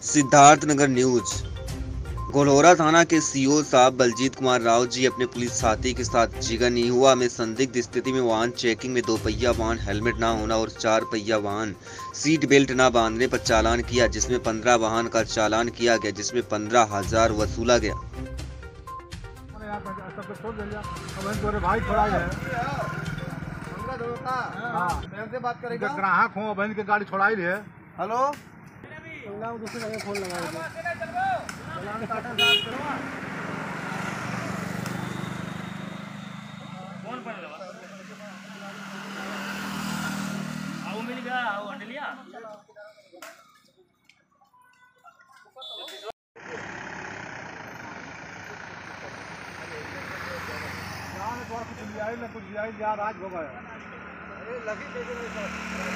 Siddharthnagar news. घोलौरा थाना के CO साहब बलजीत कुमार राव जी अपने पुलिस साथी के साथ जिगनिहुआ में संदिग्ध स्थिति में वाहन चेकिंग में 2 पहिया वाहन हेलमेट न होना और 4 पहिया वाहन सीट बेल्ट न बांधने पर चालान किया, जिसमें 15 वाहन का चालान किया गया, जिसमें 15,000 वसूला गया। ग्राहक हो बहन के गाड़ी छोड़ाई है। हेलो दूसरी जगह फोन लगाओ। मिल गया लिया कुछ लिया कुछ लिया राज भोग है।